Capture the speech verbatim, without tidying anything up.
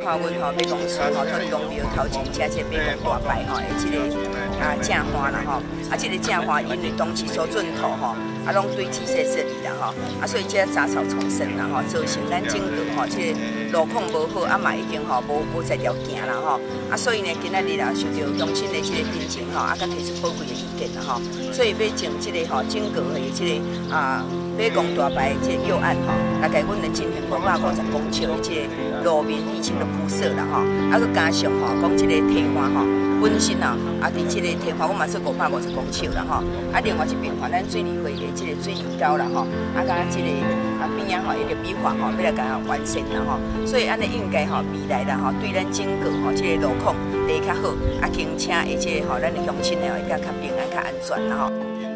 看阮吼，美公司吼，土地公庙头前车这美公大牌吼，的这个啊正花啦吼，啊这个正花因为当时所准土吼，啊拢堆积在这里啦吼，啊所以这杂草丛生啦吼，造成咱整个吼这个路况无好，啊嘛已经吼无无在条行啦吼，啊所以呢今仔日啊受到乡亲的这个申请吼，啊甲提出宝贵的意见啦吼，所以要从这个吼整个的这个啊。 美工大牌这个预案吼，大概阮能进行五百五十公尺的这个路面沥青的铺设啦吼，啊，佮加上吼，讲这个堤花吼，本身啊，啊，伫这个堤花我嘛做五百五十公尺啦吼，啊，另外一边吼，咱水利会的这个水泥沟啦吼，啊，甲这个啊边仔吼一个美化吼，要来甲它完善啦吼，所以安尼应该吼未来啦吼，对咱整个吼这个路况会较好，啊，行车而且吼咱的乡亲呢会较较平安、较安全啦吼。